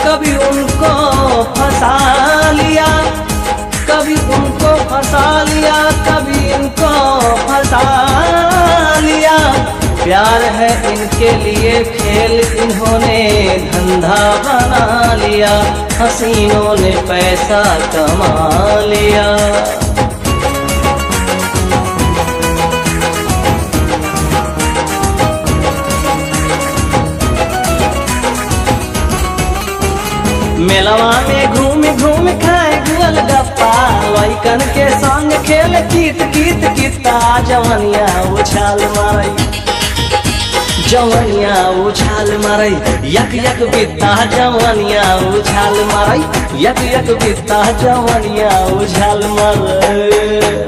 कभी उनको फंसा लिया, कभी उनको फंसा लिया, कभी इनको फंसा लिया। प्यार है इनके लिए खेल, इन्होंने धंधा बना लिया, हसीनों ने पैसा कमा लिया। मेलवा में घूम घूम खाए गोलगप्पा, लइकन के संग खेल कीत कीत कीता। जवनिया उछाल मारई, जवनिया उछाल मारई, यक यक बिता। जवनिया उछाल मारई, यक यक बिता। जवनिया उछाल मारई।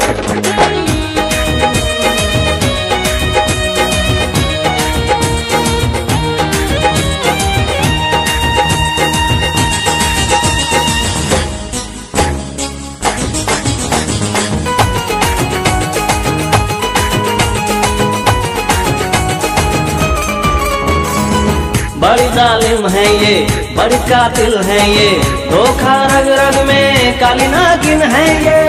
बड़ी जालिम है ये, बड़ी कातिल है ये, धोखा रग रग में काली नागिन है ये।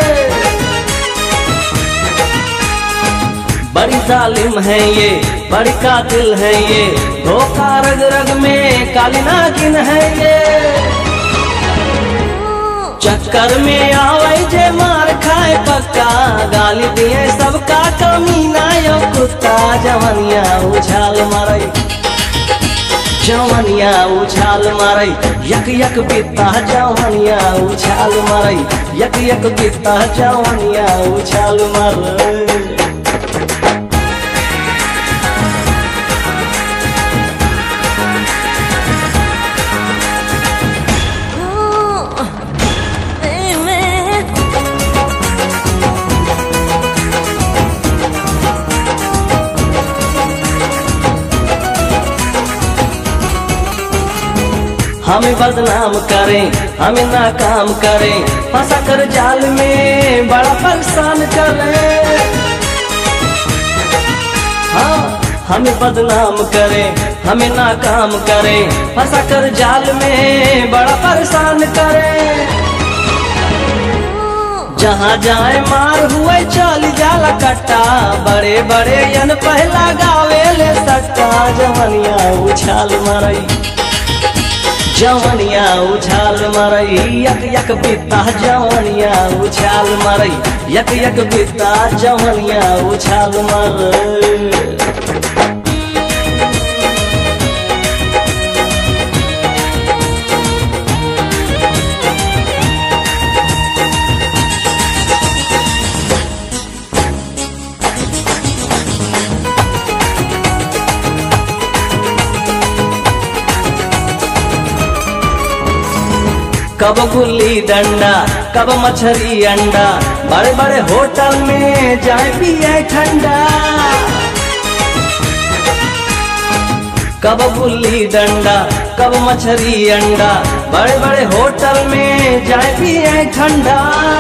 बड़ी जालिम है ये, बड़ी कातिल है ये, धोखा रग रग में काली नागिन है ये। चक्कर में आवे जे मार खाए पक्का, गाली दिए सबका कमीना यो कुत्ता। जवनिया उछाल मारई, जवनिया उछाल मारई, यक यक बिता। जवनिया उछाल मारई, यक यक बिता। जवनिया उछाल मारई। हमें बदनाम करें, हमें नाकाम करें, फंसा कर जाल में बड़ा परेशान करें। हाँ, हमें बदनाम करें, हमें नाकाम करें, फंसा कर जाल में बड़ा परेशान करें। जहाँ जाए मार हुए चल जाला कट्टा, बड़े बड़े यन पहला गावे ले सट्टा। जवनिया उछाल मारई, जवनिया उछाल मारई, यक यक बिता। जवनिया उछाल मारई, यक यक बिता। जवनिया उछाल मारई। कब गुल्ली डंडा, कब मछली अंडा, बड़े बड़े होटल में जाए पिए ठंडा। कब गुल्ली डंडा, कब मछली अंडा, बड़े बड़े होटल में जाए पिए ठंडा।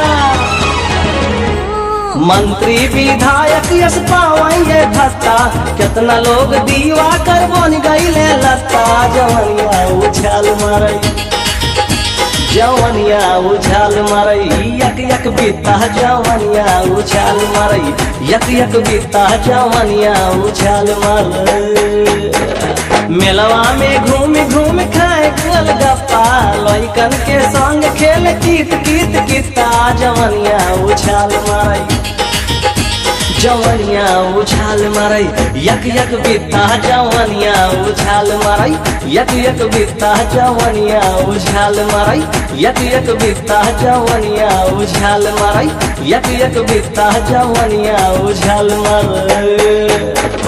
मंत्री विधायक यस पावे भत्ता, कितना लोग दीवा कर बन गईले लत्ता। जवनिया उछाल मारई, जवनिया उछाल मारई, यक यक बिता। जवनिया उछाल मारई, यक यक बिता। जवनिया उछाल मारई। मेलवा में घूम घूम खाए गोलगप्पा, लइकन के संग खेल कीत कीत कीता। जवनिया उछाल मारई, जवनिया उछाल मारई, यक यक बिता। जवनिया उछाल मारई, यक यक बिता। जवनिया उछाल मारई, यक यक बिता। जवनिया उछाल मारई, यक यक बिता। जवनिया उछाल मारई।